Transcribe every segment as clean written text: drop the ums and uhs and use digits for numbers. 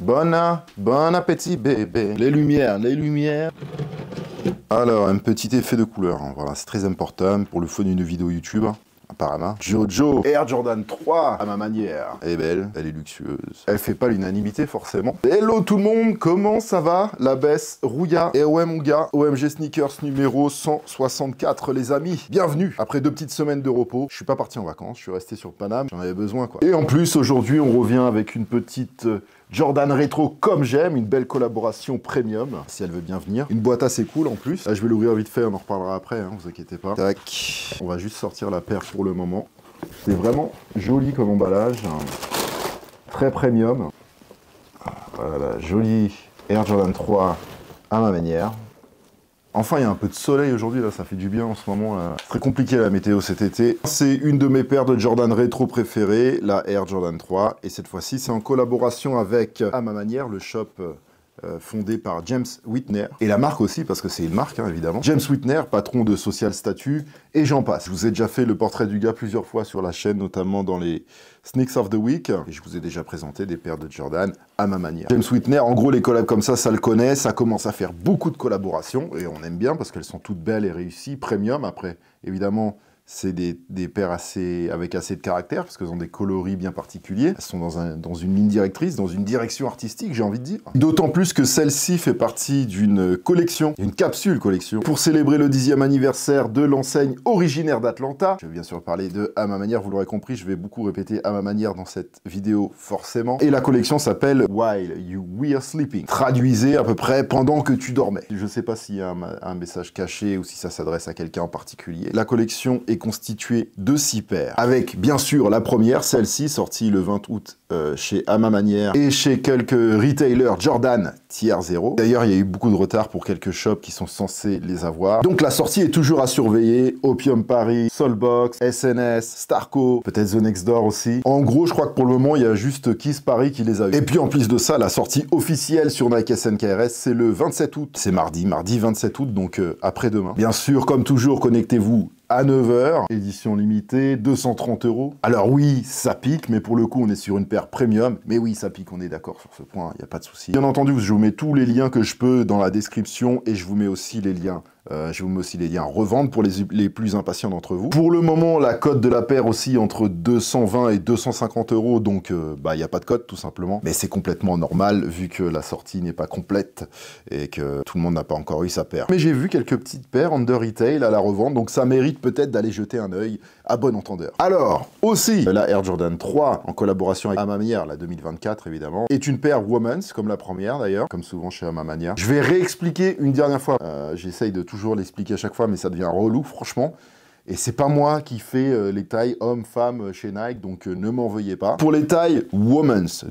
Bon appétit, bébé. Les lumières, les lumières. Alors, un petit effet de couleur, hein. Voilà, c'est très important pour le fun d'une vidéo YouTube. Apparemment. Jojo, Air Jordan 3, à ma manière. Elle est belle, elle est luxueuse. Elle fait pas l'unanimité, forcément. Hello tout le monde, comment ça va? La baisse, Rouya. Et ouais mon gars, OMG Sneakers numéro 164, les amis. Bienvenue. Après 2 petites semaines de repos, je suis pas parti en vacances, je suis resté sur Paname, j'en avais besoin quoi. Et en plus, aujourd'hui, on revient avec une petite Jordan rétro comme j'aime, une belle collaboration premium, si elle veut bien venir. Une boîte assez cool en plus. Là, je vais l'ouvrir vite fait, on en reparlera après, hein, vous inquiétez pas. Tac. On va juste sortir la paire pour le moment. C'est vraiment joli comme emballage. Très premium. Voilà, joli Air Jordan 3 à ma manière. Enfin, il y a un peu de soleil aujourd'hui, là, ça fait du bien en ce moment. C'est très compliqué la météo cet été. C'est une de mes paires de Jordan rétro préférées, la Air Jordan 3. Et cette fois-ci, c'est en collaboration avec, à ma manière, le shop fondé par James Whitner. Et la marque aussi, parce que c'est une marque, hein, évidemment. James Whitner, patron de Social Statut, et j'en passe. Je vous ai déjà fait le portrait du gars plusieurs fois sur la chaîne, notamment dans les Sneaks of the Week. Et je vous ai déjà présenté des paires de Jordan à ma manière. James Whitner, en gros, les collabs comme ça le connaît. Ça commence à faire beaucoup de collaborations, et on aime bien, parce qu'elles sont toutes belles et réussies, premium. Après, évidemment, c'est des paires avec assez de caractère, parce qu'elles ont des coloris bien particuliers. Elles sont dans une ligne directrice, dans une direction artistique, j'ai envie de dire. D'autant plus que celle-ci fait partie d'une collection, une capsule collection, pour célébrer le 10e anniversaire de l'enseigne originaire d'Atlanta. Je vais bien sûr parler de À ma manière, vous l'aurez compris, je vais beaucoup répéter À ma manière dans cette vidéo, forcément. Et la collection s'appelle While You Were Sleeping. Traduisez à peu près pendant que tu dormais. Je sais pas s'il y a un message caché ou si ça s'adresse à quelqu'un en particulier. La collection est constituée de 6 paires, avec bien sûr la première, celle-ci, sortie le 20 août chez À ma manière et chez quelques retailers Jordan Tier 0. D'ailleurs, il y a eu beaucoup de retard pour quelques shops qui sont censés les avoir. Donc la sortie est toujours à surveiller. Opium Paris, Soulbox, SNS, Starco, peut-être The Next Door aussi. En gros, je crois que pour le moment, il y a juste Kiss Paris qui les a eu. Et puis en plus de ça, la sortie officielle sur Nike SNKRS, c'est le 27 août. C'est mardi 27 août, donc après-demain. Bien sûr, comme toujours, connectez-vous à 9h, édition limitée, 230 €. Alors oui, ça pique, mais pour le coup, on est sur une paire premium. Mais oui, ça pique, on est d'accord sur ce point, il n'y a pas de souci. Bien entendu, je vous mets tous les liens que je peux dans la description et je vous mets aussi les liens. À revendre pour les plus impatients d'entre vous. Pour le moment, la cote de la paire aussi entre 220 et 250 €, donc il n'y a pas de cote tout simplement. Mais c'est complètement normal vu que la sortie n'est pas complète et que tout le monde n'a pas encore eu sa paire. Mais j'ai vu quelques petites paires under retail à la revente, donc ça mérite peut-être d'aller jeter un œil à bon entendeur. Alors, aussi, la Air Jordan 3, en collaboration avec À ma manière, la 2024 évidemment, est une paire women's, comme la première d'ailleurs, comme souvent chez À ma manière. Je vais réexpliquer une dernière fois. J'essaye de toujours l'expliquer à chaque fois, mais ça devient relou, franchement. Et c'est pas moi qui fais les tailles hommes-femmes chez Nike, donc ne m'en veuillez pas. Pour les tailles Women's,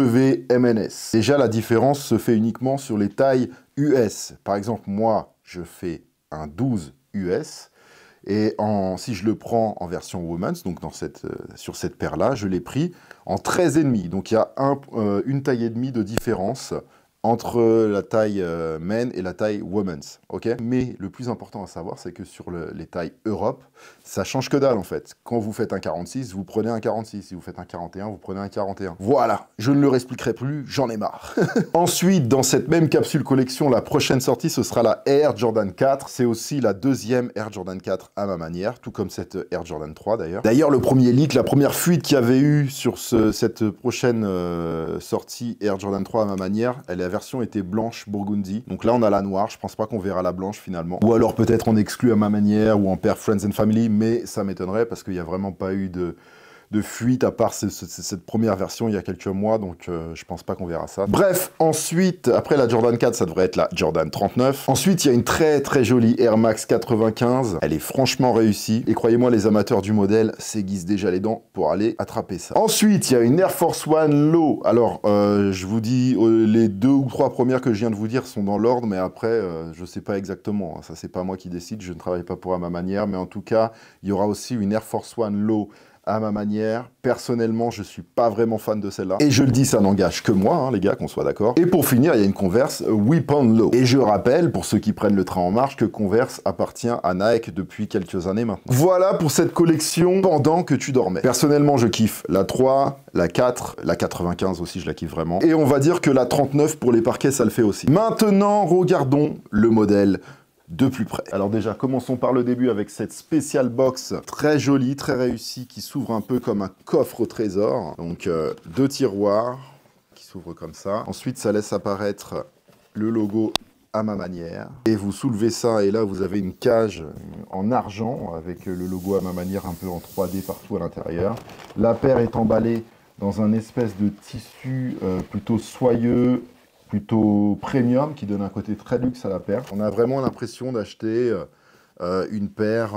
WMNS, déjà la différence se fait uniquement sur les tailles US. Par exemple, moi, je fais un 12 US, et si je le prends en version Women's, donc sur cette paire-là, je l'ai pris en 13,5. Donc il y a une taille et demie de différence entre la taille men et la taille women's, ok? Mais le plus important à savoir, c'est que sur les tailles Europe, ça change que dalle en fait. Quand vous faites un 46, vous prenez un 46. Si vous faites un 41, vous prenez un 41. Voilà, je ne le réexpliquerai plus, j'en ai marre. Ensuite, dans cette même capsule collection, la prochaine sortie, ce sera la Air Jordan 4. C'est aussi la deuxième Air Jordan 4 à ma manière, tout comme cette Air Jordan 3 d'ailleurs. D'ailleurs, le premier leak, la première fuite qu'il y avait eu sur cette prochaine sortie Air Jordan 3 à ma manière, la version était blanche burgundy. Donc là, on a la noire. Je pense pas qu'on verra la blanche finalement. Ou alors peut-être on exclut à ma manière ou en paire Friends and Family, mais ça m'étonnerait parce qu'il n'y a vraiment pas eu de fuite à part cette première version il y a quelques mois, donc je pense pas qu'on verra ça. Bref, ensuite, après la Jordan 4, ça devrait être la Jordan 39. Ensuite, il y a une très très jolie Air Max 95. Elle est franchement réussie. Et croyez-moi, les amateurs du modèle s'aiguisent déjà les dents pour aller attraper ça. Ensuite, il y a une Air Force One Low. Alors, je vous dis, les 2 ou 3 premières que je viens de vous dire sont dans l'ordre, mais après, je sais pas exactement. Ça, c'est pas moi qui décide, je ne travaille pas pour À ma manière, mais en tout cas, il y aura aussi une Air Force One Low à ma manière. Personnellement, je suis pas vraiment fan de celle-là. Et je le dis, ça n'engage que moi, hein, les gars, qu'on soit d'accord. Et pour finir, il y a une Converse Weapon Low. Et je rappelle, pour ceux qui prennent le train en marche, que Converse appartient à Nike depuis quelques années maintenant. Voilà pour cette collection pendant que tu dormais. Personnellement, je kiffe la 3, la 4, la 95 aussi, je la kiffe vraiment. Et on va dire que la 39 pour les parquets, ça le fait aussi. Maintenant, regardons le modèle de plus près. Alors déjà, commençons par le début avec cette spéciale box très jolie, très réussie, qui s'ouvre un peu comme un coffre au trésor. Donc, 2 tiroirs qui s'ouvrent comme ça. Ensuite, ça laisse apparaître le logo à ma manière. Et vous soulevez ça, et là, vous avez une cage en argent avec le logo à ma manière un peu en 3D partout à l'intérieur. La paire est emballée dans un espèce de tissu plutôt soyeux, plutôt premium, qui donne un côté très luxe à la paire. On a vraiment l'impression d'acheter une paire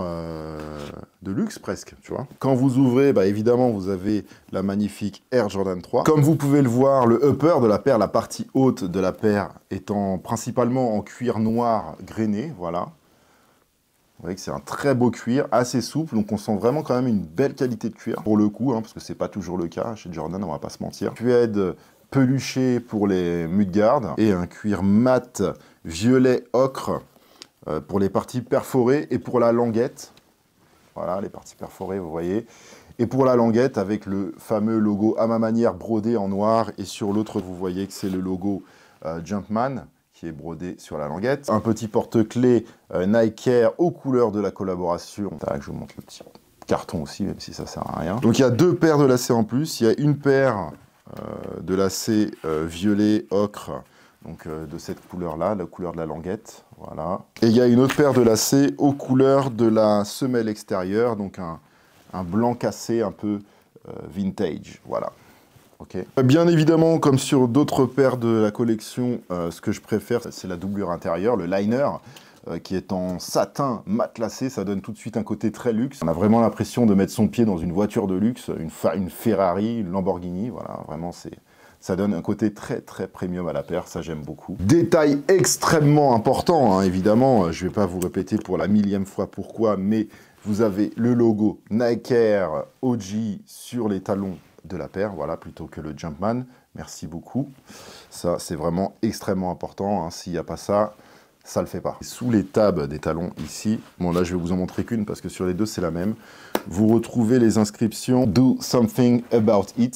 de luxe presque, tu vois. Quand vous ouvrez, bah, évidemment, vous avez la magnifique Air Jordan 3. Comme vous pouvez le voir, le upper de la paire, la partie haute de la paire, étant principalement en cuir noir grainé, voilà. Vous voyez que c'est un très beau cuir, assez souple, donc on sent vraiment quand même une belle qualité de cuir, pour le coup, hein, parce que c'est pas toujours le cas chez Jordan, on va pas se mentir. Suède peluché pour les mudguards et un cuir mat violet ocre pour les parties perforées et pour la languette. Voilà, les parties perforées, vous voyez. Et pour la languette, avec le fameux logo à ma manière brodé en noir. Et sur l'autre, vous voyez que c'est le logo Jumpman qui est brodé sur la languette. Un petit porte-clés Nike Air aux couleurs de la collaboration. Tac, je vous montre le petit carton aussi, même si ça sert à rien. Donc il y a 2 paires de lacets en plus. Il y a une paire de lacets violet ocre, donc de cette couleur-là, la couleur de la languette, voilà. Et il y a une autre paire de lacets aux couleurs de la semelle extérieure, donc un blanc cassé un peu vintage, voilà. Okay. Bien évidemment, comme sur d'autres paires de la collection, ce que je préfère, c'est la doublure intérieure, le liner, qui est en satin matelassé, ça donne tout de suite un côté très luxe. On a vraiment l'impression de mettre son pied dans une voiture de luxe, une Ferrari, une Lamborghini, voilà, vraiment ça donne un côté très très premium à la paire, ça j'aime beaucoup. Détail extrêmement important, hein, évidemment, je ne vais pas vous répéter pour la 1000e fois pourquoi, mais vous avez le logo Nike Air OG sur les talons de la paire, voilà, plutôt que le Jumpman, merci beaucoup. Ça c'est vraiment extrêmement important, hein, s'il n'y a pas ça, ça le fait pas. Sous les tabs des talons ici, bon là je vais vous en montrer qu'une parce que sur les deux c'est la même, vous retrouvez les inscriptions « Do something about it ».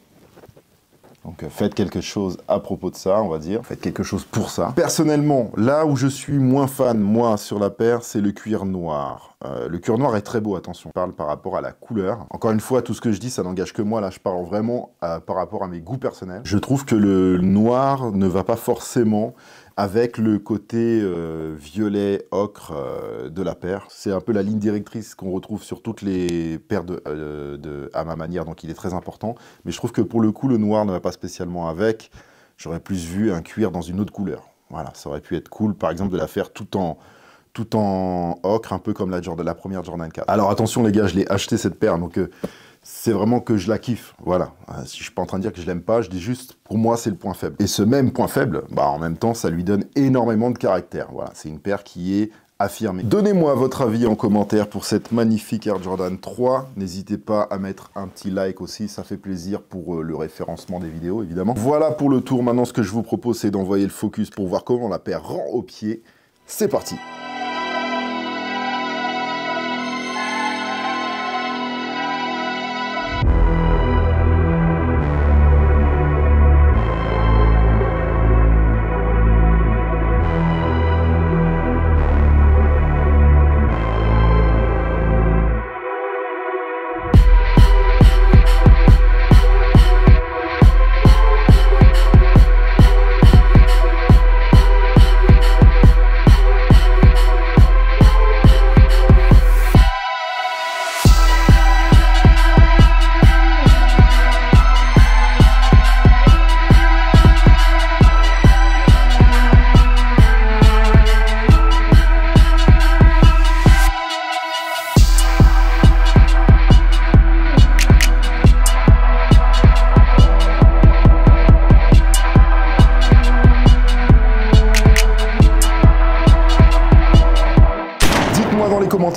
Donc faites quelque chose à propos de ça, on va dire. Faites quelque chose pour ça. Personnellement, là où je suis moins fan, moi, sur la paire, c'est le cuir noir. Le cuir noir est très beau, attention. Je parle par rapport à la couleur. Encore une fois, tout ce que je dis, ça n'engage que moi. Là, je parle vraiment par rapport à mes goûts personnels. Je trouve que le noir ne va pas forcément avec le côté violet ocre de la paire. C'est un peu la ligne directrice qu'on retrouve sur toutes les paires à ma manière, donc il est très important. Mais je trouve que pour le coup, le noir ne va pas spécialement avec. J'aurais plus vu un cuir dans une autre couleur. Voilà, ça aurait pu être cool, par exemple, de la faire tout en ocre, un peu comme la première Jordan 4. Alors attention les gars, je l'ai acheté cette paire, donc c'est vraiment que je la kiffe, voilà. Si je suis pas en train de dire que je l'aime pas, je dis juste, pour moi, c'est le point faible. Et ce même point faible, bah, en même temps, ça lui donne énormément de caractère. Voilà, c'est une paire qui est affirmée. Donnez-moi votre avis en commentaire pour cette magnifique Air Jordan 3. N'hésitez pas à mettre un petit like aussi, ça fait plaisir pour le référencement des vidéos, évidemment. Voilà pour le tour. Maintenant, ce que je vous propose, c'est d'envoyer le focus pour voir comment la paire rend au pied. C'est parti!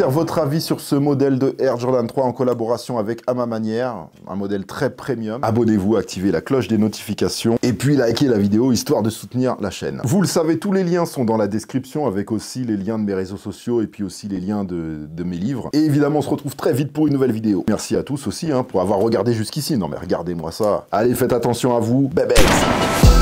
dire votre avis sur ce modèle de Air Jordan 3 en collaboration avec À Ma Manière, un modèle très premium. Abonnez-vous, activez la cloche des notifications et puis likez la vidéo histoire de soutenir la chaîne. Vous le savez, tous les liens sont dans la description avec aussi les liens de mes réseaux sociaux et puis aussi les liens de mes livres. Et évidemment, on se retrouve très vite pour une nouvelle vidéo. Merci à tous aussi pour avoir regardé jusqu'ici. Non mais regardez-moi ça. Allez, faites attention à vous. Bye bye.